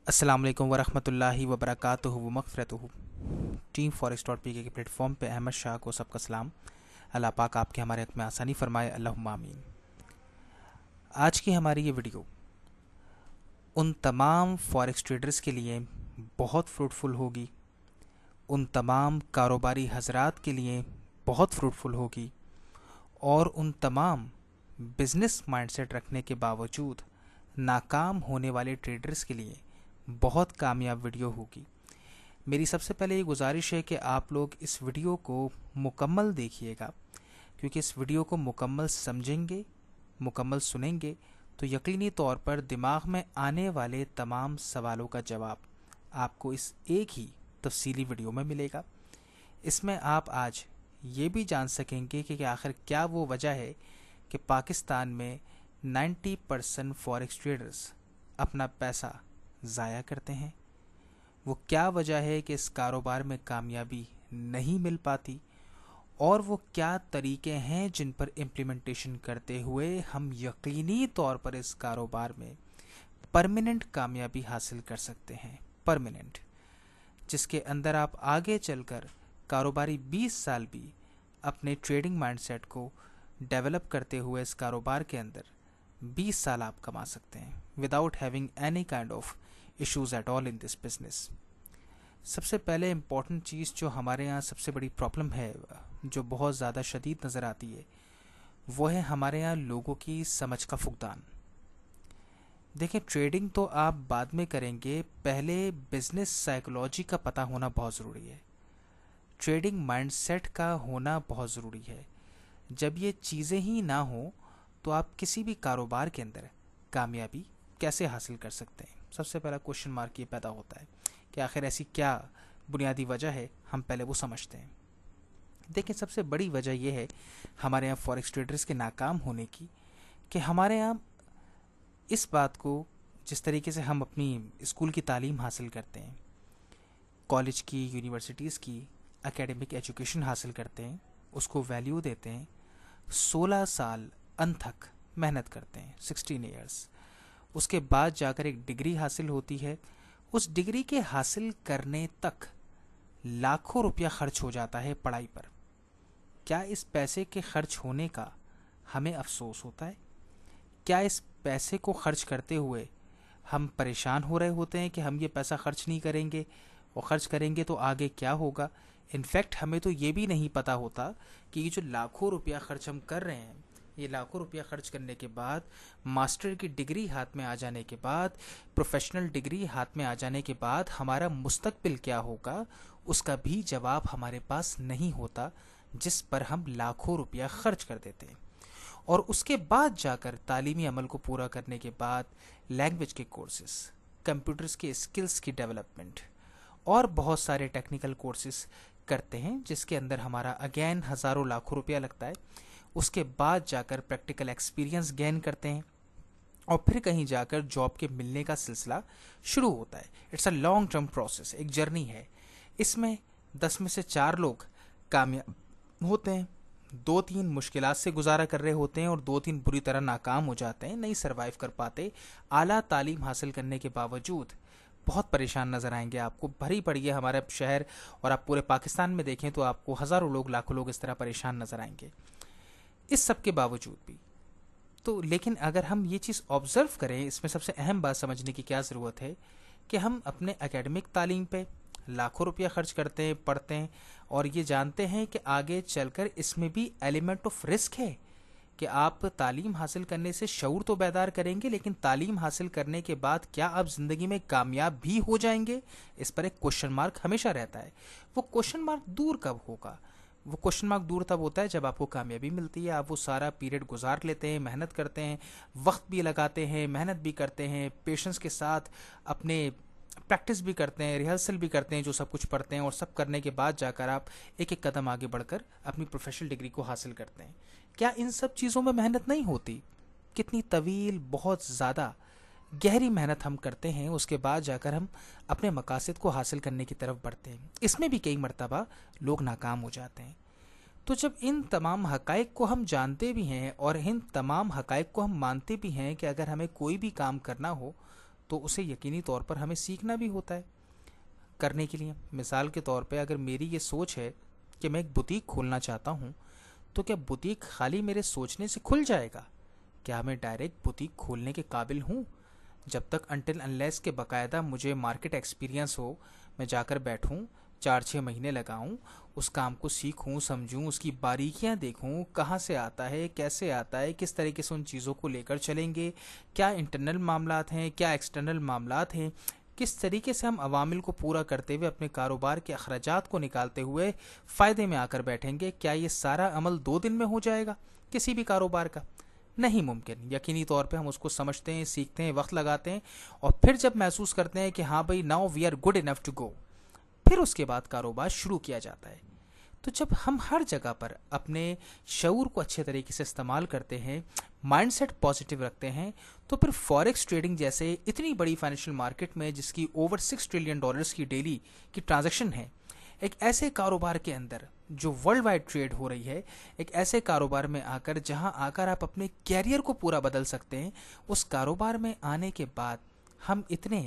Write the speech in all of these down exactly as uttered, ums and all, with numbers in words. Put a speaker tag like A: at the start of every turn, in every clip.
A: अस्सलाम वालेकुम वरहमतुल्लाहि वबरकातुहु व मग़फ़िरतुहु। Team forex dot P K platform पे अहमद शाह को सबका सलाम। अल्लाह पाक आपके हमारे हक़ में आसानी फ़रमाए, अल्लाहुम्मा आमीन। आज की हमारी ये वीडियो उन तमाम फॉरेक्स ट्रेडर्स के लिए बहुत फ्रूटफुल होगी, उन तमाम कारोबारी हजरात के लिए बहुत फ्रूटफुल होगी और उन तमाम बिजनेस माइंडसेट रखने के बावजूद नाकाम होने वाले ट्रेडर्स के लिए बहुत कामयाब वीडियो होगी। मेरी सबसे पहले ये गुजारिश है कि आप लोग इस वीडियो को मुकम्मल देखिएगा, क्योंकि इस वीडियो को मुकम्मल समझेंगे, मुकम्मल सुनेंगे तो यकीनी तौर पर दिमाग में आने वाले तमाम सवालों का जवाब आपको इस एक ही तफसीली वीडियो में मिलेगा। इसमें आप आज ये भी जान सकेंगे कि आखिर क्या वो वजह है कि पाकिस्तान में नब्बे परसेंट फॉरेक्स ट्रेडर्स अपना पैसा ज़ाया करते हैं। वो क्या वजह है कि इस कारोबार में कामयाबी नहीं मिल पाती और वो क्या तरीके हैं जिन पर इम्प्लीमेंटेशन करते हुए हम यकीनी तौर पर इस कारोबार में परमानेंट कामयाबी हासिल कर सकते हैं। परमानेंट, जिसके अंदर आप आगे चलकर कारोबारी बीस साल भी अपने ट्रेडिंग माइंडसेट को डेवलप करते हुए इस कारोबार के अंदर बीस साल आप कमा सकते हैं without having any kind of issues at all in this business. सबसे पहले इम्पॉर्टेंट चीज़ जो हमारे यहाँ सबसे बड़ी प्रॉब्लम है, जो बहुत ज़्यादा शदीद नज़र आती है, वो है हमारे यहाँ लोगों की समझ का फुकदान। देखें, ट्रेडिंग तो आप बाद में करेंगे, पहले बिजनेस साइकोलॉजी का पता होना बहुत ज़रूरी है, ट्रेडिंग माइंडसेट का होना बहुत ज़रूरी है। जब ये चीज़ें ही ना हो तो आप किसी भी कारोबार के अंदर कामयाबी कैसे हासिल कर सकते हैं। सबसे पहला क्वेश्चन मार्क ये पैदा होता है कि आखिर ऐसी क्या बुनियादी वजह है, हम पहले वो समझते हैं। देखिए, सबसे बड़ी वजह यह है हमारे यहाँ फॉरेक्स ट्रेडर्स के नाकाम होने की कि हमारे यहाँ इस बात को, जिस तरीके से हम अपनी स्कूल की तालीम हासिल करते हैं, कॉलेज की, यूनिवर्सिटीज़ की एकेडमिक एजुकेशन हासिल करते हैं, उसको वैल्यू देते हैं, सोलह साल अनथक मेहनत करते हैं, सिक्सटीन ईयर्स, उसके बाद जाकर एक डिग्री हासिल होती है। उस डिग्री के हासिल करने तक लाखों रुपया खर्च हो जाता है पढ़ाई पर। क्या इस पैसे के खर्च होने का हमें अफसोस होता है? क्या इस पैसे को खर्च करते हुए हम परेशान हो रहे होते हैं कि हम ये पैसा खर्च नहीं करेंगे और खर्च करेंगे तो आगे क्या होगा? इनफैक्ट हमें तो ये भी नहीं पता होता कि ये जो लाखों रुपया खर्च हम कर रहे हैं, ये लाखों रुपया खर्च करने के बाद, मास्टर की डिग्री हाथ में आ जाने के बाद, प्रोफेशनल डिग्री हाथ में आ जाने के बाद हमारा मुस्तकबिल क्या होगा, उसका भी जवाब हमारे पास नहीं होता, जिस पर हम लाखों रुपया खर्च कर देते हैं। और उसके बाद जाकर तालीमी अमल को पूरा करने के बाद लैंग्वेज के कोर्सेस, कंप्यूटर्स के स्किल्स की डेवलपमेंट और बहुत सारे टेक्निकल कोर्सेस करते हैं, जिसके अंदर हमारा अगेन हज़ारों लाखों रुपया लगता है। उसके बाद जाकर प्रैक्टिकल एक्सपीरियंस गेन करते हैं और फिर कहीं जाकर जॉब के मिलने का सिलसिला शुरू होता है। It's a long term process, एक जर्नी है। इसमें दस में से चार लोग कामयाब होते हैं, दो तीन मुश्किलात से गुजारा कर रहे होते हैं और दो तीन बुरी तरह नाकाम हो जाते हैं, नहीं सर्वाइव कर पाते। आला तालीम हासिल करने के बावजूद बहुत परेशान नज़र आएंगे आपको। भरी पड़ी है हमारे शहर, और आप पूरे पाकिस्तान में देखें तो आपको हज़ारों लोग, लाखों लोग इस तरह परेशान नज़र आएंगे। इस सब के बावजूद भी तो, लेकिन अगर हम ये चीज़ ऑब्ज़र्व करें, इसमें सबसे अहम बात समझने की क्या ज़रूरत है कि हम अपने एकेडमिक तालीम पे लाखों रुपया खर्च करते हैं, पढ़ते हैं और ये जानते हैं कि आगे चलकर इसमें भी एलिमेंट ऑफ रिस्क है कि आप तालीम हासिल करने से शऊर तो बेदार करेंगे, लेकिन तालीम हासिल करने के बाद क्या आप ज़िंदगी में कामयाब भी हो जाएंगे, इस पर एक क्वेश्चन मार्क हमेशा रहता है। वो क्वेश्चन मार्क दूर कब होगा? वो क्वेश्चन मार्क दूर तब होता है जब आपको कामयाबी मिलती है, आप वो सारा पीरियड गुजार लेते हैं, मेहनत करते हैं, वक्त भी लगाते हैं, मेहनत भी करते हैं, पेशेंस के साथ अपने प्रैक्टिस भी करते हैं, रिहर्सल भी करते हैं, जो सब कुछ पढ़ते हैं, और सब करने के बाद जाकर आप एक एक कदम आगे बढ़कर अपनी प्रोफेशनल डिग्री को हासिल करते हैं। क्या इन सब चीज़ों में मेहनत नहीं होती? कितनी तवील, बहुत ज़्यादा गहरी मेहनत हम करते हैं, उसके बाद जाकर हम अपने मकासद को हासिल करने की तरफ बढ़ते हैं। इसमें भी कई मरतबा लोग नाकाम हो जाते हैं। तो जब इन तमाम हकाइक को हम जानते भी हैं और इन तमाम हकाइक को हम मानते भी हैं कि अगर हमें कोई भी काम करना हो तो उसे यकीनी तौर पर हमें सीखना भी होता है करने के लिए। मिसाल के तौर पे अगर मेरी ये सोच है कि मैं एक बुटीक खोलना चाहता हूँ, तो क्या बुटीक खाली मेरे सोचने से खुल जाएगा? क्या मैं डायरेक्ट बुटीक खोलने के काबिल हूँ? जब तक अनटिल अनलेस के बाकायदा मुझे मार्केट एक्सपीरियंस हो, मैं जाकर बैठूँ, चार छः महीने लगाऊं, उस काम को सीखूं, समझूं, उसकी बारीकियां देखूं, कहाँ से आता है, कैसे आता है, किस तरीके से उन चीज़ों को लेकर चलेंगे, क्या इंटरनल मामलात हैं, क्या एक्सटर्नल मामलात हैं, किस तरीके से हम अवामिल को पूरा करते हुए अपने कारोबार के अखराजात को निकालते हुए फ़ायदे में आकर बैठेंगे। क्या ये सारा अमल दो दिन में हो जाएगा किसी भी कारोबार का? नहीं मुमकिन। यकीनी तौर पे हम उसको समझते हैं, सीखते हैं, वक्त लगाते हैं, और फिर जब महसूस करते हैं कि हाँ भाई now we are good enough to go, फिर उसके बाद कारोबार शुरू किया जाता है। तो जब हम हर जगह पर अपने शऊर को अच्छे तरीके से इस्तेमाल करते हैं, माइंडसेट पॉजिटिव रखते हैं, तो फिर फॉरेक्स ट्रेडिंग जैसे इतनी बड़ी फाइनेंशियल मार्केट में जिसकी ओवर सिक्स ट्रिलियन डॉलर्स की डेली की ट्रांजैक्शन है, एक ऐसे कारोबार के अंदर जो वर्ल्ड वाइड ट्रेड हो रही है, एक ऐसे कारोबार में आकर जहां आकर आप अपने कैरियर को पूरा बदल सकते हैं, उस कारोबार में आने के बाद हम इतने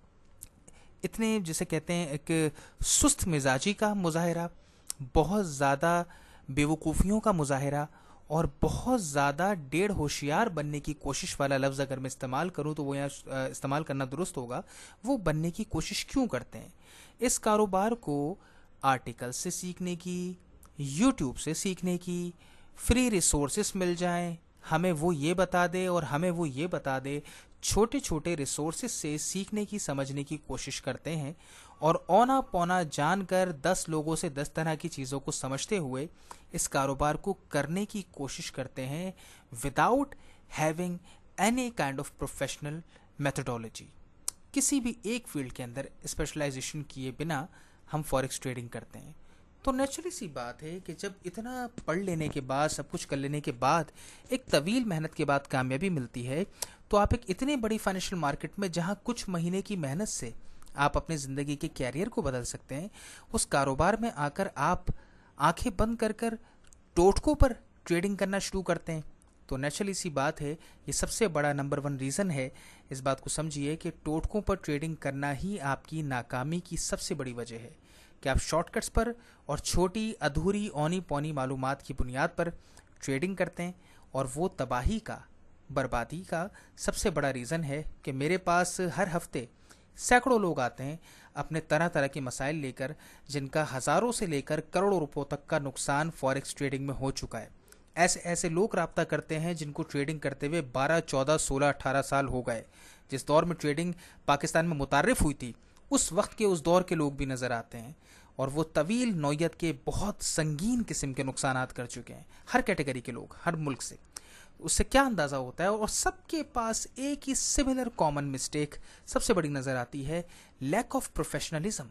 A: इतने जिसे कहते हैं एक सुस्त मिजाजी का मुजाहिरा, बहुत ज़्यादा बेवकूफ़ियों का मुजाहिरा, और बहुत ज़्यादा डेढ़ होशियार बनने की कोशिश वाला लफ्ज़ अगर मैं इस्तेमाल करूं तो वो यहाँ इस्तेमाल करना दुरुस्त होगा, वो बनने की कोशिश क्यों करते हैं? इस कारोबार को आर्टिकल से सीखने की, यूट्यूब से सीखने की, फ्री रिसोर्सेस मिल जाएं, हमें वो ये बता दे और हमें वो ये बता दे, छोटे छोटे रिसोर्सेस से सीखने की, समझने की कोशिश करते हैं, और औना पौना जानकर दस लोगों से दस तरह की चीज़ों को समझते हुए इस कारोबार को करने की कोशिश करते हैं without having any kind of professional methodology. किसी भी एक फील्ड के अंदर स्पेशलाइजेशन किए बिना हम फॉरेक्स ट्रेडिंग करते हैं। तो नेचुरली सी बात है कि जब इतना पढ़ लेने के बाद, सब कुछ कर लेने के बाद, एक तवील मेहनत के बाद कामयाबी मिलती है, तो आप एक इतने बड़ी फाइनेंशियल मार्केट में जहां कुछ महीने की मेहनत से आप अपनी ज़िंदगी के कैरियर को बदल सकते हैं, उस कारोबार में आकर आप आंखें बंद कर कर टोटकों पर ट्रेडिंग करना शुरू करते हैं। तो नेचुरली सी बात है, ये सबसे बड़ा नंबर वन रीज़न है। इस बात को समझिए कि टोटकों पर ट्रेडिंग करना ही आपकी नाकामी की सबसे बड़ी वजह है कि आप शॉर्टकट्स पर और छोटी अधूरी औनी पौनी मालूमात की बुनियाद पर ट्रेडिंग करते हैं, और वो तबाही का, बर्बादी का सबसे बड़ा रीज़न है कि मेरे पास हर हफ्ते सैकड़ों लोग आते हैं अपने तरह तरह के मसाइल लेकर, जिनका हज़ारों से लेकर करोड़ों रुपयों तक का नुकसान फॉरेक्स ट्रेडिंग में हो चुका है। ऐसे ऐसे लोग रब्ता करते हैं जिनको ट्रेडिंग करते हुए बारह, चौदह, सोलह, अठारह साल हो गए। जिस दौर में ट्रेडिंग पाकिस्तान में मुतारिफ हुई थी, उस वक्त के उस दौर के लोग भी नज़र आते हैं, और वो तवील नौयत के बहुत संगीन किस्म के नुकसानात कर चुके हैं, हर कैटेगरी के लोग, हर मुल्क से। उससे क्या अंदाज़ा होता है, और सबके पास एक ही सिमिलर कॉमन मिस्टेक सबसे बड़ी नज़र आती है, lack of professionalism,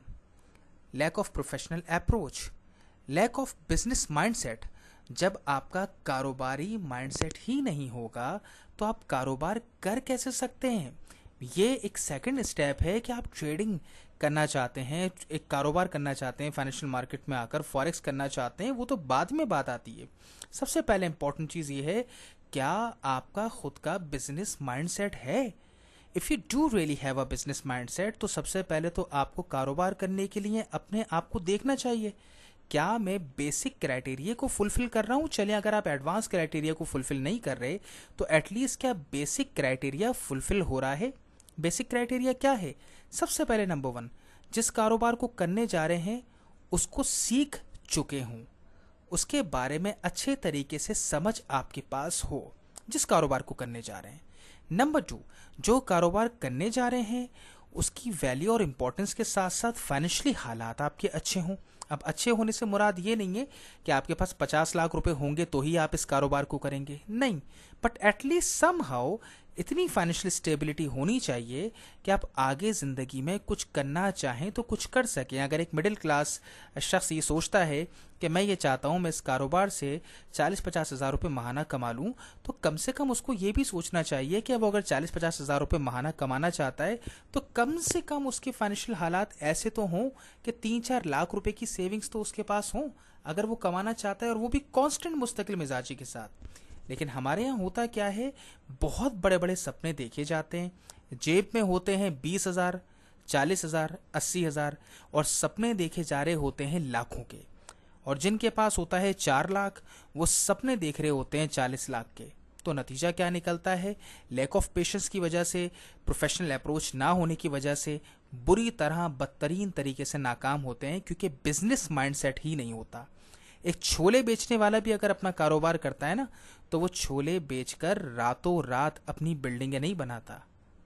A: lack of professional approach, lack of business mindset. जब आपका कारोबारी माइंडसेट ही नहीं होगा तो आप कारोबार कर कैसे सकते हैं? ये एक सेकंड स्टेप है कि आप ट्रेडिंग करना चाहते हैं, एक कारोबार करना चाहते हैं, फाइनेंशियल मार्केट में आकर फॉरेक्स करना चाहते हैं, वो तो बाद में बात आती है। सबसे पहले इंपॉर्टेंट चीज़ ये है, क्या आपका खुद का बिजनेस माइंडसेट है? If you do really have a business mindset, तो सबसे पहले तो आपको कारोबार करने के लिए अपने आप को देखना चाहिए, क्या मैं बेसिक क्राइटेरिया को फुलफिल कर रहा हूँ? चलिए, अगर आप एडवांस क्राइटेरिया को फुलफिल नहीं कर रहे, तो एटलीस्ट क्या बेसिक क्राइटेरिया फुलफिल हो रहा है? बेसिक क्राइटेरिया क्या है? सबसे पहले नंबर वन, जिस कारोबार को करने जा रहे हैं उसको सीख चुके हों, उसके बारे में अच्छे तरीके से समझ आपके पास हो जिस कारोबार को करने जा रहे हैं। नंबर टू, जो कारोबार करने जा रहे हैं उसकी वैल्यू और इम्पोर्टेंस के साथ साथ फाइनेंशियली हालात आपके अच्छे हों। अब अच्छे होने से मुराद ये नहीं है कि आपके पास पचास लाख रुपए होंगे तो ही आप इस कारोबार को करेंगे, नहीं, बट एटलीस्ट समहाउ इतनी फाइनेंशियल स्टेबिलिटी होनी चाहिए कि आप आगे ज़िंदगी में कुछ करना चाहें तो कुछ कर सकें। अगर एक मिडिल क्लास शख्स ये सोचता है कि मैं ये चाहता हूँ मैं इस कारोबार से चालीस पचास हज़ार रुपये माहाना कमा लूँ, तो कम से कम उसको ये भी सोचना चाहिए कि वो अगर चालीस पचास हज़ार रुपये माहाना कमाना चाहता है तो कम से कम उसके फाइनेंशियल हालात ऐसे तो हों कि तीन चार लाख रुपए की सेविंग्स तो उसके पास हों, अगर वो कमाना चाहता है, और वो भी कांस्टेंट मुस्तकिल मिजाजी के साथ। लेकिन हमारे यहाँ होता क्या है, बहुत बड़े बड़े सपने देखे जाते हैं, जेब में होते हैं बीस हजार, चालीस हजार, अस्सी हजार, और सपने देखे जा रहे होते हैं लाखों के। और जिनके पास होता है चार लाख, वो सपने देख रहे होते हैं चालीस लाख के। तो नतीजा क्या निकलता है, लैक ऑफ पेशेंस की वजह से, प्रोफेशनल अप्रोच ना होने की वजह से बुरी तरह बदतरीन तरीके से नाकाम होते हैं, क्योंकि बिजनेस माइंडसेट ही नहीं होता। एक छोले बेचने वाला भी अगर अपना कारोबार करता है ना, तो वो छोले बेचकर रातों रात अपनी बिल्डिंगें नहीं बनाता,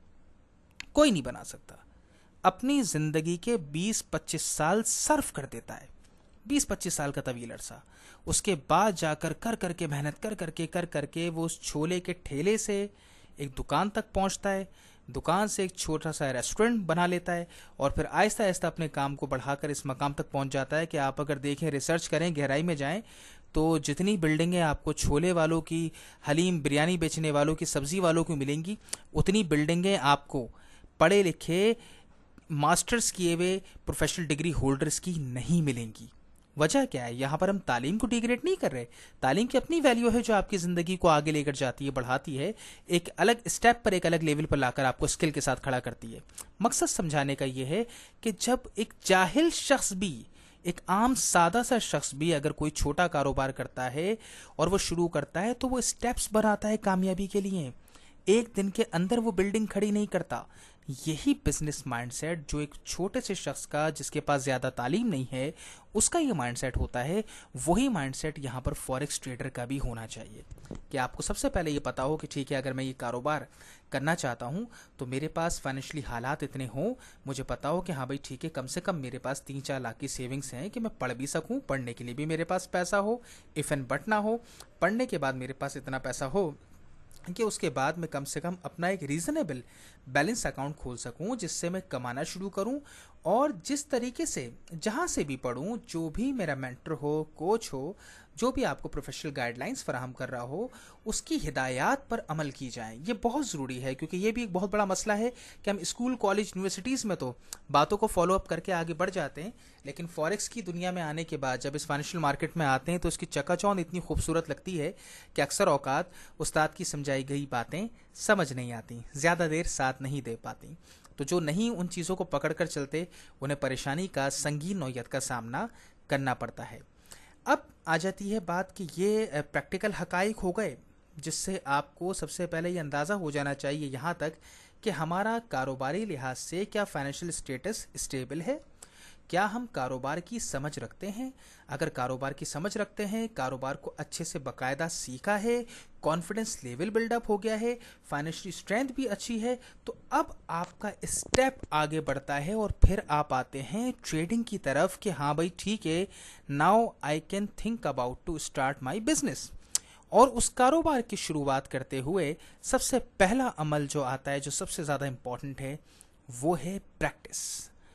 A: कोई नहीं बना सकता। अपनी जिंदगी के बीस पच्चीस साल सर्व कर देता है, बीस पच्चीस साल का तवील अरसा। उसके बाद जाकर कर करके मेहनत कर करके कर करके वो उस छोले के ठेले से एक दुकान तक पहुंचता है, दुकान से एक छोटा सा रेस्टोरेंट बना लेता है, और फिर आहिस्ता आहिस्ता अपने काम को बढ़ाकर इस मकाम तक पहुंच जाता है कि आप अगर देखें, रिसर्च करें, गहराई में जाएं, तो जितनी बिल्डिंगें आपको छोले वालों की, हलीम बिरयानी बेचने वालों की, सब्जी वालों की मिलेंगी, उतनी बिल्डिंगें आपको पढ़े लिखे मास्टर्स किए हुए प्रोफेशनल डिग्री होल्डर्स की नहीं मिलेंगी। वजह क्या है, यहाँ पर हम तालीम को डिग्रेड नहीं कर रहे। तालीम की अपनी वैल्यू है जो आपकी ज़िंदगी को आगे लेकर जाती है, बढ़ाती है, एक अलग स्टेप पर, एक अलग लेवल पर लाकर आपको स्किल के साथ खड़ा करती है। मकसद समझाने का ये है कि जब एक जाहिल शख्स भी, एक आम सादा सा शख्स भी अगर कोई छोटा कारोबार करता है और वो शुरू करता है, तो वो स्टेप्स बनाता है कामयाबी के लिए। एक दिन के अंदर वो बिल्डिंग खड़ी नहीं करता। यही बिजनेस माइंडसेट जो एक छोटे से शख्स का, जिसके पास ज़्यादा तालीम नहीं है, उसका ये माइंडसेट होता है, वही माइंडसेट यहाँ पर फॉरेक्स ट्रेडर का भी होना चाहिए। कि आपको सबसे पहले ये पता हो कि ठीक है, अगर मैं ये कारोबार करना चाहता हूँ तो मेरे पास फाइनेंशियली हालात इतने हों, मुझे पता हो कि हाँ भाई ठीक है, कम से कम मेरे पास तीन चार लाख की सेविंग्स हैं कि मैं पढ़ भी सकूँ, पढ़ने के लिए भी मेरे पास पैसा हो, इफ़ एंड बट ना हो, पढ़ने के बाद मेरे पास इतना पैसा हो कि उसके बाद मैं कम से कम अपना एक रीज़नेबल बैलेंस अकाउंट खोल सकूं, जिससे मैं कमाना शुरू करूं, और जिस तरीके से जहां से भी पढ़ूं, जो भी मेरा मेंटर हो, कोच हो, जो भी आपको प्रोफेशनल गाइडलाइंस फराहम कर रहा हो, उसकी हिदायत पर अमल की जाए। ये बहुत ज़रूरी है, क्योंकि ये भी एक बहुत बड़ा मसला है कि हम स्कूल, कॉलेज, यूनिवर्सिटीज़ में तो बातों को फॉलो अप करके आगे बढ़ जाते हैं, लेकिन फॉरेक्स की दुनिया में आने के बाद जब इस फाइनेंशियल मार्केट में आते हैं तो इसकी चकाचौंध इतनी खूबसूरत लगती है कि अक्सर औकात उस्ताद की समझाई गई बातें समझ नहीं आती, ज़्यादा देर साथ नहीं दे पाती। तो जो नहीं उन चीज़ों को पकड़ कर चलते, उन्हें परेशानी का संगीन नौयत का सामना करना पड़ता है। अब आ जाती है बात कि ये प्रैक्टिकल हकाइक हो गए, जिससे आपको सबसे पहले ये अंदाज़ा हो जाना चाहिए यहाँ तक कि हमारा कारोबारी लिहाज से क्या फाइनेंशियल स्टेटस स्टेबल है, क्या हम कारोबार की समझ रखते हैं। अगर कारोबार की समझ रखते हैं, कारोबार को अच्छे से बाकायदा सीखा है, कॉन्फिडेंस लेवल बिल्डअप हो गया है, फाइनेंशियल स्ट्रेंथ भी अच्छी है, तो अब आपका स्टेप आगे बढ़ता है और फिर आप आते हैं ट्रेडिंग की तरफ कि हाँ भाई ठीक है, now I can think about to start my business. और उस कारोबार की शुरुआत करते हुए सबसे पहला अमल जो आता है, जो सबसे ज़्यादा इम्पॉर्टेंट है, वो है प्रैक्टिस।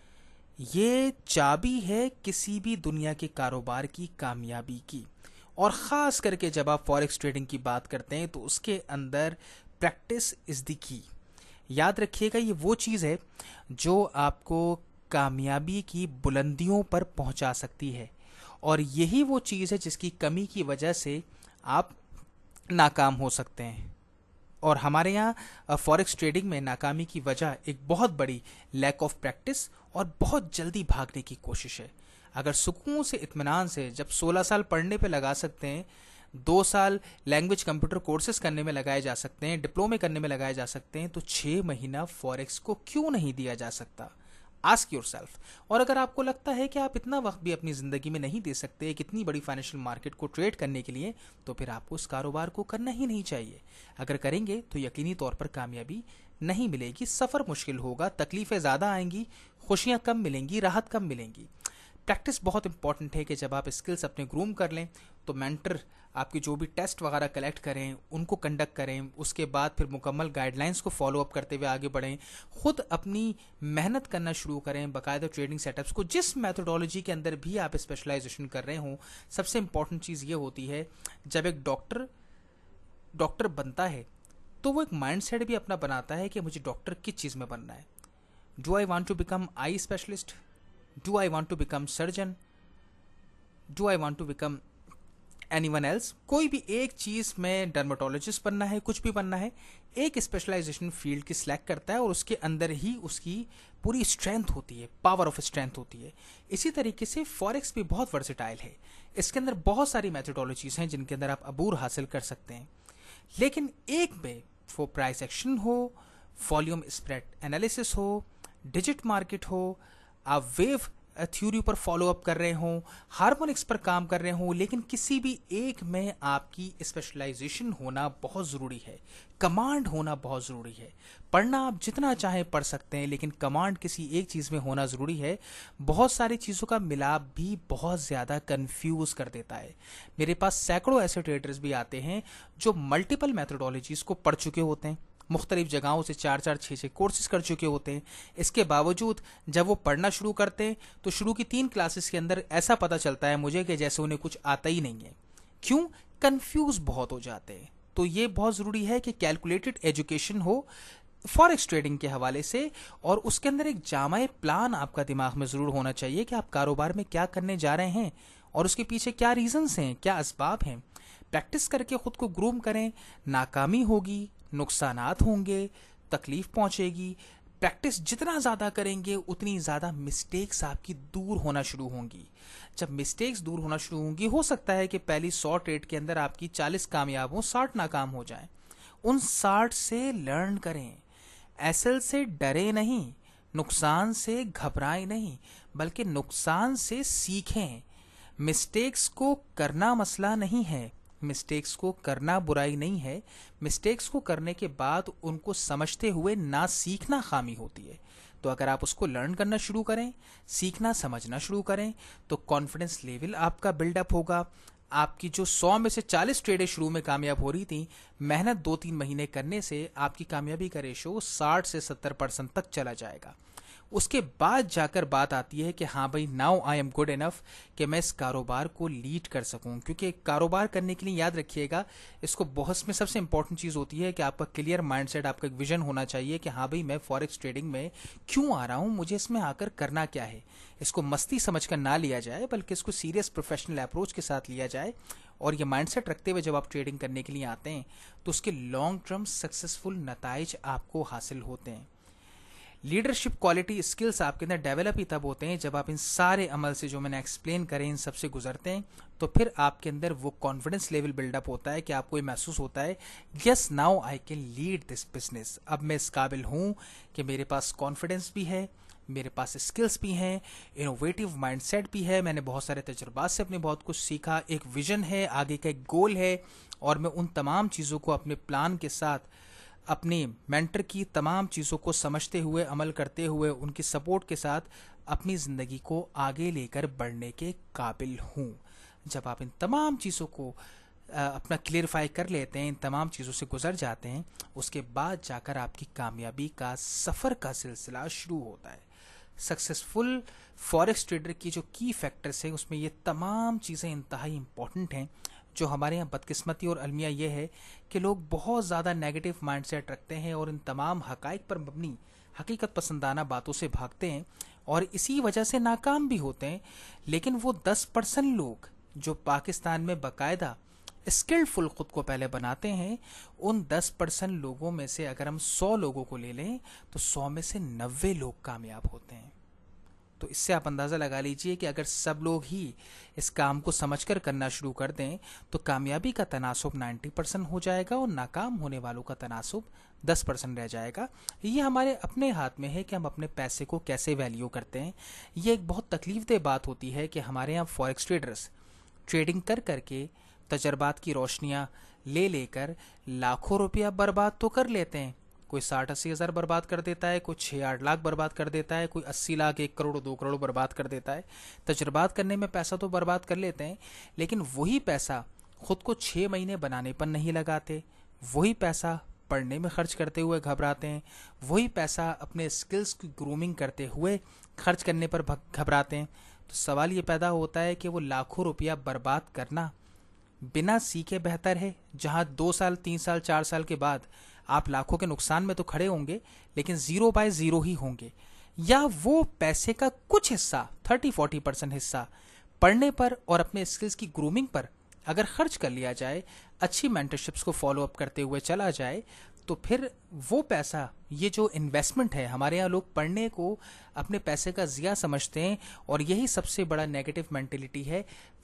A: ये चाबी है किसी भी दुनिया के कारोबार की कामयाबी की, और ख़ास करके जब आप फॉरेक्स ट्रेडिंग की बात करते हैं तो उसके अंदर प्रैक्टिस इज़ द की। याद रखिएगा, ये वो चीज़ है जो आपको कामयाबी की बुलंदियों पर पहुंचा सकती है, और यही वो चीज़ है जिसकी कमी की वजह से आप नाकाम हो सकते हैं। और हमारे यहाँ फॉरेक्स ट्रेडिंग में नाकामी की वजह एक बहुत बड़ी लैक ऑफ प्रैक्टिस और बहुत जल्दी भागने की कोशिश है। अगर सुकून से, इत्मीनान से जब सोलह साल पढ़ने पे लगा सकते हैं, दो साल लैंग्वेज कंप्यूटर कोर्सेज करने में लगाए जा सकते हैं, डिप्लोमे करने में लगाए जा सकते हैं, तो छः महीना फॉरेक्स को क्यों नहीं दिया जा सकता? Ask yourself. और अगर आपको लगता है कि आप इतना वक्त भी अपनी ज़िंदगी में नहीं दे सकते एक इतनी बड़ी फाइनेंशियल मार्केट को ट्रेड करने के लिए, तो फिर आपको उस कारोबार को करना ही नहीं चाहिए। अगर करेंगे तो यकीनी तौर पर कामयाबी नहीं मिलेगी, सफ़र मुश्किल होगा, तकलीफ़ें ज़्यादा आएंगी, खुशियाँ कम मिलेंगी, राहत कम मिलेंगी। प्रैक्टिस बहुत इंपॉर्टेंट है कि जब आप स्किल्स अपने ग्रूम कर लें तो मेंटर आपके जो भी टेस्ट वगैरह कलेक्ट करें, उनको कंडक्ट करें, उसके बाद फिर मुकम्मल गाइडलाइंस को फॉलो अप करते हुए आगे बढ़ें, खुद अपनी मेहनत करना शुरू करें, बाकायदा ट्रेडिंग सेटअप्स को, जिस मैथडोलॉजी के अंदर भी आप स्पेशलाइजेशन कर रहे हों। सबसे इंपॉर्टेंट चीज़ ये होती है, जब एक डॉक्टर डॉक्टर बनता है तो वो एक माइंडसेट भी अपना बनाता है कि मुझे डॉक्टर किस चीज़ में बनना है। Do I want to become I specialist? Do I want to become surgeon? Do I want to become anyone else, कोई भी एक चीज़ में डर्मेटोलॉजिस्ट बनना है, कुछ भी बनना है, एक स्पेशलाइजेशन फील्ड की सिलेक्ट करता है और उसके अंदर ही उसकी पूरी स्ट्रेंथ होती है, पावर ऑफ स्ट्रेंथ होती है। इसी तरीके से फॉरेक्स भी बहुत वर्सेटाइल है। इसके अंदर बहुत सारी मेथोडोलॉजीज हैं जिनके अंदर आप अबूर हासिल कर सकते हैं, लेकिन एक में वो प्राइस एक्शन हो, वॉल्यूम स्प्रेड एनालिसिस हो, डिजिट मार्केट हो, आप वेव थ्योरी पर फॉलो अप कर रहे हों, हार्मोनिक्स पर काम कर रहे हों, लेकिन किसी भी एक में आपकी स्पेशलाइजेशन होना बहुत ज़रूरी है, कमांड होना बहुत ज़रूरी है। पढ़ना आप जितना चाहें पढ़ सकते हैं, लेकिन कमांड किसी एक चीज़ में होना ज़रूरी है। बहुत सारी चीज़ों का मिलाप भी बहुत ज़्यादा कंफ्यूज कर देता है। मेरे पास सैकड़ों ऐसे ट्रेडर्स भी आते हैं जो मल्टीपल मैथोडोलॉजीज़ को पढ़ चुके होते हैं, मुख्तलिफ जगहों से चार चार छः छः कोर्सेज कर चुके होते हैं। इसके बावजूद जब वो पढ़ना शुरू करते हैं तो शुरू की तीन क्लासेस के अंदर ऐसा पता चलता है मुझे कि जैसे उन्हें कुछ आता ही नहीं है। क्यों? कंफ्यूज बहुत हो जाते हैं। तो ये बहुत ज़रूरी है कि कैलकुलेटेड एजुकेशन हो फॉरेक्स ट्रेडिंग के हवाले से, और उसके अंदर एक जामाए प्लान आपका दिमाग में ज़रूर होना चाहिए कि आप कारोबार में क्या करने जा रहे हैं और उसके पीछे क्या रीजंस हैं, क्या असबाब हैं। प्रैक्टिस करके खुद को ग्रूम करें। नाकामी होगी, नुकसानात होंगे, तकलीफ पहुंचेगी। प्रैक्टिस जितना ज़्यादा करेंगे उतनी ज़्यादा मिस्टेक्स आपकी दूर होना शुरू होंगी। जब मिस्टेक्स दूर होना शुरू होंगी, हो सकता है कि पहली सौ ट्रेड के अंदर आपकी चालीस कामयाब हो, साठ नाकाम हो जाएं। उन साठ से लर्न करें। एसएल से डरे नहीं, नुकसान से घबराएं नहीं, बल्कि नुकसान से सीखें। मिस्टेक्स को करना मसला नहीं है, मिस्टेक्स को करना बुराई नहीं है। मिस्टेक्स को करने के बाद उनको समझते हुए ना सीखना खामी होती है। तो अगर आप उसको लर्न करना शुरू करें, सीखना समझना शुरू करें, तो कॉन्फिडेंस लेवल आपका बिल्डअप होगा। आपकी जो सौ में से चालीस ट्रेडें शुरू में कामयाब हो रही थी, मेहनत दो तीन महीने करने से आपकी कामयाबी का रेशो साठ से सत्तर परसेंट तक चला जाएगा। उसके बाद जाकर बात आती है कि हाँ भाई, now I am good enough कि मैं इस कारोबार को लीड कर सकूं। क्योंकि कारोबार करने के लिए याद रखिएगा, इसको बहुत में सबसे इंपॉर्टेंट चीज़ होती है कि आपका क्लियर माइंडसेट, आपका एक विजन होना चाहिए कि हाँ भाई, मैं फॉरेक्स ट्रेडिंग में क्यों आ रहा हूँ, मुझे इसमें आकर करना क्या है। इसको मस्ती समझ कर ना लिया जाए, बल्कि इसको सीरियस प्रोफेशनल अप्रोच के साथ लिया जाए। और ये माइंडसेट रखते हुए जब आप ट्रेडिंग करने के लिए आते हैं तो उसके लॉन्ग टर्म सक्सेसफुल नताइज आपको हासिल होते हैं। लीडरशिप क्वालिटी स्किल्स आपके अंदर डेवलप ही तब होते हैं जब आप इन सारे अमल से, जो मैंने एक्सप्लेन करें, इन सब से गुजरते हैं। तो फिर आपके अंदर वो कॉन्फिडेंस लेवल बिल्डअप होता है कि आपको ये महसूस होता है, yes now I can lead this business. अब मैं इस काबिल हूँ कि मेरे पास कॉन्फिडेंस भी है, मेरे पास स्किल्स भी हैं, इनोवेटिव माइंडसेट भी है, मैंने बहुत सारे तजुर्बात से अपने बहुत कुछ सीखा, एक विजन है, आगे का एक गोल है, और मैं उन तमाम चीज़ों को अपने प्लान के साथ, अपने मेंटर की तमाम चीज़ों को समझते हुए, अमल करते हुए, उनकी सपोर्ट के साथ अपनी ज़िंदगी को आगे लेकर बढ़ने के काबिल हूँ। जब आप इन तमाम चीज़ों को अपना क्लियरिफाई कर लेते हैं, इन तमाम चीज़ों से गुजर जाते हैं, उसके बाद जाकर आपकी कामयाबी का सफ़र का सिलसिला शुरू होता है। सक्सेसफुल फॉरेक्स ट्रेडर की जो की फैक्टर्स हैं, उसमें ये तमाम चीज़ें इंतहाई इम्पॉर्टेंट हैं। जो हमारे यहाँ बदकिस्मती और अलमिया ये है कि लोग बहुत ज़्यादा नेगेटिव माइंडसेट रखते हैं और इन तमाम हकाइक पर मबनी हकीकत पसंदाना बातों से भागते हैं और इसी वजह से नाकाम भी होते हैं। लेकिन वो दस परसेंट लोग जो पाकिस्तान में बाकायदा स्किल्डफुल खुद को पहले बनाते हैं, उन दस परसेंट लोगों में से अगर हम सौ लोगों को ले लें तो सौ में से नब्बे लोग कामयाब होते हैं। तो इससे आप अंदाज़ा लगा लीजिए कि अगर सब लोग ही इस काम को समझकर करना शुरू कर दें तो कामयाबी का तनासुब नब्बे परसेंट हो जाएगा और नाकाम होने वालों का तनासुब दस परसेंट रह जाएगा। ये हमारे अपने हाथ में है कि हम अपने पैसे को कैसे वैल्यू करते हैं। ये एक बहुत तकलीफदेह बात होती है कि हमारे यहाँ फॉरेक्स ट्रेडर्स ट्रेडिंग कर करके तजर्बात की रोशनियाँ ले लेकर लाखों रुपया बर्बाद तो कर लेते हैं। कोई साठ अस्सी हज़ार बर्बाद कर देता है, कोई छः आठ लाख बर्बाद कर देता है, कोई अस्सी लाख एक करोड़ दो करोड़ बर्बाद कर देता है। तजर्बात करने में पैसा तो बर्बाद कर लेते हैं, लेकिन वही पैसा खुद को छः महीने बनाने पर नहीं लगाते, वही पैसा पढ़ने में खर्च करते हुए घबराते हैं, वही पैसा अपने स्किल्स की ग्रूमिंग करते हुए खर्च करने पर घबराते हैं। तो सवाल ये पैदा होता है कि वो लाखों रुपया बर्बाद करना बिना सीखे बेहतर है, जहाँ दो साल तीन साल चार साल के बाद आप लाखों के नुकसान में तो खड़े होंगे लेकिन ज़ीरो बाय ज़ीरो ही होंगे, या वो पैसे का कुछ हिस्सा तीस चालीस परसेंट हिस्सा पढ़ने पर और अपने स्किल्स की ग्रूमिंग पर अगर खर्च कर लिया जाए, अच्छी मेंटरशिप्स को फॉलो अप करते हुए चला जाए, तो फिर वो पैसा, ये जो इन्वेस्टमेंट है, हमारे यहाँ लोग पढ़ने को अपने पैसे का ज़िया समझते हैं और यही सबसे बड़ा नेगेटिव मेंटेलिटी है।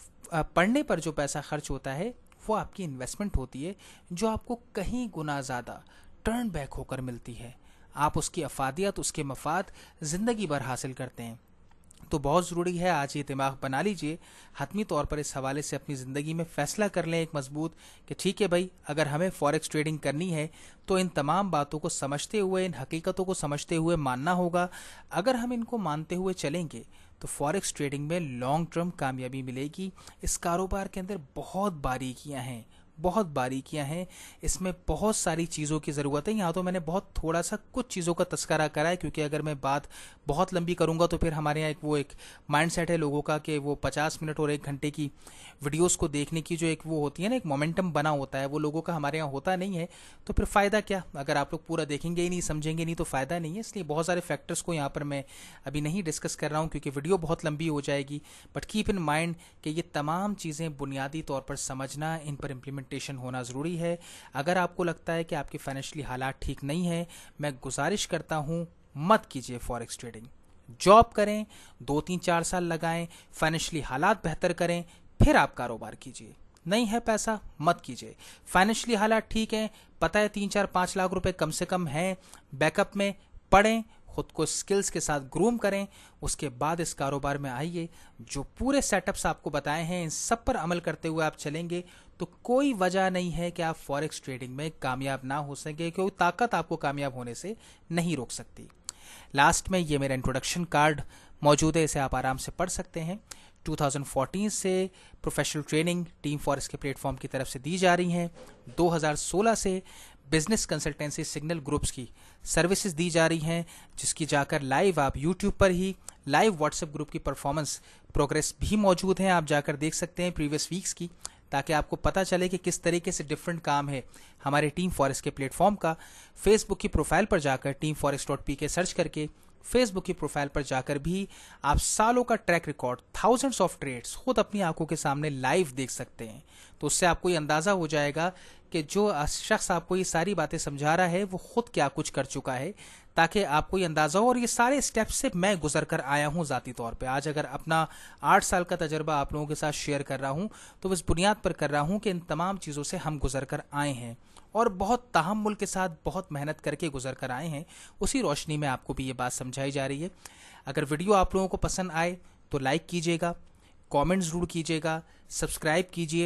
A: पढ़ने पर जो पैसा खर्च होता है वो आपकी इन्वेस्टमेंट होती है, जो आपको कहीं गुना ज़्यादा टर्न बैक होकर मिलती है। आप उसकी अफादियत, उसके मफाद ज़िंदगी भर हासिल करते हैं। तो बहुत ज़रूरी है, आज ये दिमाग बना लीजिए, हतमी तौर पर इस हवाले से अपनी ज़िंदगी में फ़ैसला कर लें एक मजबूत कि ठीक है भाई, अगर हमें फॉरेक्स ट्रेडिंग करनी है तो इन तमाम बातों को समझते हुए, इन हकीकतों को समझते हुए मानना होगा। अगर हम इनको मानते हुए चलेंगे तो फॉरेक्स ट्रेडिंग में लॉन्ग टर्म कामयाबी मिलेगी। इस कारोबार के अंदर बहुत बारीकियां हैं, बहुत बारीकियां हैं, इसमें बहुत सारी चीज़ों की ज़रूरत है। यहाँ तो मैंने बहुत थोड़ा सा कुछ चीज़ों का तस्करा करा है, क्योंकि अगर मैं बात बहुत लंबी करूँगा तो फिर हमारे यहाँ एक वो एक माइंडसेट है लोगों का कि वो पचास मिनट और एक घंटे की वीडियोस को देखने की जो एक वो होती है ना, एक मोमेंटम बना होता है, वो लोगों का हमारे यहाँ होता नहीं है। तो फिर फ़ायदा क्या, अगर आप लोग पूरा देखेंगे ही नहीं, समझेंगे नहीं, तो फ़ायदा नहीं है। इसलिए बहुत सारे फैक्टर्स को यहाँ पर मैं अभी नहीं डिस्कस कर रहा हूँ, क्योंकि वीडियो बहुत लंबी हो जाएगी। बट कीप इन माइंड कि ये तमाम चीज़ें बुनियादी तौर पर समझना, इन पर इम्प्लीमेंटेशन होना ज़रूरी है। अगर आपको लगता है कि आपकी फाइनेंशियली हालात ठीक नहीं है, मैं गुजारिश करता हूँ मत कीजिए फॉरेक्स ट्रेडिंग। जॉब करें, दो तीन चार साल लगाएं, फाइनेंशियली हालात बेहतर करें, फिर आप कारोबार कीजिए। नहीं है पैसा, मत कीजिए। फाइनेंशियली हालात ठीक है, पता है तीन चार पाँच लाख रुपए कम से कम हैं बैकअप में, पढ़ें, खुद को स्किल्स के साथ ग्रूम करें, उसके बाद इस कारोबार में आइए। जो पूरे सेटअप्स आपको बताए हैं, इन सब पर अमल करते हुए आप चलेंगे तो कोई वजह नहीं है कि आप फॉरेक्स ट्रेडिंग में कामयाब ना हो सके। कोई ताकत आपको कामयाब होने से नहीं रोक सकती। लास्ट में ये मेरा इंट्रोडक्शन कार्ड मौजूद है, इसे आप आराम से पढ़ सकते हैं। दो हज़ार चौदह से प्रोफेशनल ट्रेनिंग टीम फॉरेक्स के प्लेटफॉर्म की तरफ से दी जा रही हैं। दो हज़ार सोलह से बिजनेस कंसल्टेंसी सिग्नल ग्रुप्स की सर्विसेज दी जा रही हैं, जिसकी जाकर लाइव आप यूट्यूब पर ही लाइव व्हाट्सएप ग्रुप की परफॉर्मेंस प्रोग्रेस भी मौजूद हैं, आप जाकर देख सकते हैं प्रीवियस वीक्स की, ताकि आपको पता चले कि किस तरीके से डिफरेंट काम है हमारे टीम फॉरेक्स के प्लेटफॉर्म का। फेसबुक की प्रोफाइल पर जाकर team forex dot P K search करके फेसबुक की प्रोफाइल पर जाकर भी आप सालों का track record, thousands of trades खुद अपनी आंखों के सामने लाइव देख सकते हैं। तो उससे आपको ये अंदाज़ा हो जाएगा कि जो शख्स आपको ये सारी बातें समझा रहा है वो खुद क्या कुछ कर चुका है, ताकि आपको ये अंदाज़ा हो। और ये सारे स्टेप्स से मैं गुजर कर आया हूँ ज़ाती तौर पे। आज अगर अपना आठ साल का तजर्बा आप लोगों के साथ शेयर कर रहा हूँ तो इस बुनियाद पर कर रहा हूँ कि इन तमाम चीज़ों से हम गुजर कर आए हैं और बहुत तहम्मुल के साथ बहुत मेहनत करके गुजर कर आए हैं। उसी रोशनी में आपको भी ये बात समझाई जा रही है। अगर वीडियो आप लोगों को पसंद आए तो लाइक कीजिएगा, कमेंट ज़रूर कीजिएगा, सब्सक्राइब कीजिए,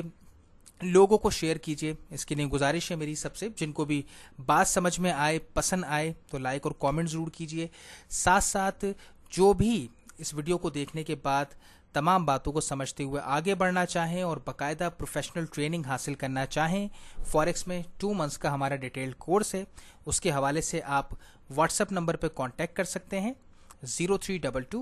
A: लोगों को शेयर कीजिए। इसके लिए गुजारिश है मेरी सबसे, जिनको भी बात समझ में आए, पसंद आए तो लाइक और कमेंट ज़रूर कीजिए। साथ साथ जो भी इस वीडियो को देखने के बाद तमाम बातों को समझते हुए आगे बढ़ना चाहें और बाकायदा प्रोफेशनल ट्रेनिंग हासिल करना चाहें, फॉरेक्स में टू मंथ्स का हमारा डिटेल्ड कोर्स है, उसके हवाले से आप व्हाट्सएप नंबर पर कांटेक्ट कर सकते हैं zero three double two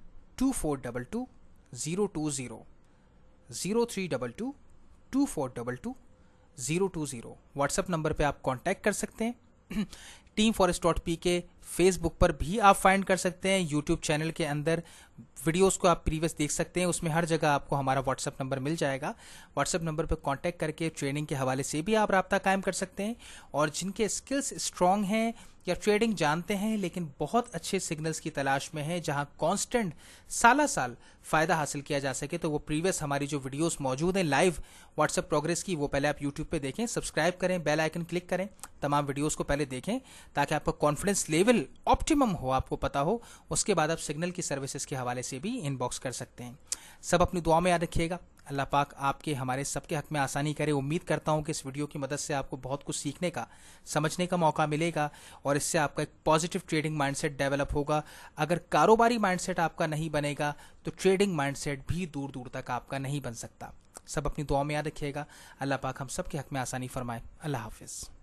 A: two four double two zero two zero zero three double two two four double two zero two zero. WhatsApp number पे आप कांटेक्ट कर सकते हैं। Team forex dot P K Facebook पर भी आप find कर सकते हैं। यूट्यूब चैनल के अंदर वीडियोस को आप प्रीवियस देख सकते हैं, उसमें हर जगह आपको हमारा व्हाट्सएप नंबर मिल जाएगा। व्हाट्सएप नंबर पर कांटेक्ट करके ट्रेनिंग के हवाले से भी आप राब्ता कायम कर सकते हैं। और जिनके स्किल्स स्ट्रांग हैं या ट्रेडिंग जानते हैं लेकिन बहुत अच्छे सिग्नल्स की तलाश में हैं, जहां कांस्टेंट साला साल फ़ायदा हासिल किया जा सके, तो वो प्रीवियस हमारी जो वीडियोस मौजूद हैं लाइव व्हाट्सएप प्रोग्रेस की, वो पहले आप यूट्यूब पे देखें, सब्सक्राइब करें, बेल आइकन क्लिक करें, तमाम वीडियोस को पहले देखें ताकि आपका कॉन्फिडेंस लेवल ऑप्टिमम हो, आपको पता हो। उसके बाद आप सिग्नल की सर्विसेज के हवाले से भी इनबॉक्स कर सकते हैं। सब अपनी दुआ में याद रखिएगा। अल्लाह पाक आपके हमारे सबके हक में आसानी करे। उम्मीद करता हूं कि इस वीडियो की मदद से आपको बहुत कुछ सीखने का, समझने का मौका मिलेगा और इससे आपका एक पॉजिटिव ट्रेडिंग माइंडसेट डेवलप होगा। अगर कारोबारी माइंडसेट आपका नहीं बनेगा तो ट्रेडिंग माइंडसेट भी दूर दूर तक आपका नहीं बन सकता। सब अपनी दुआ में याद रखिएगा। अल्लाह पाक हम सब के हक में आसानी फरमाए। अल्लाह हाफिज़।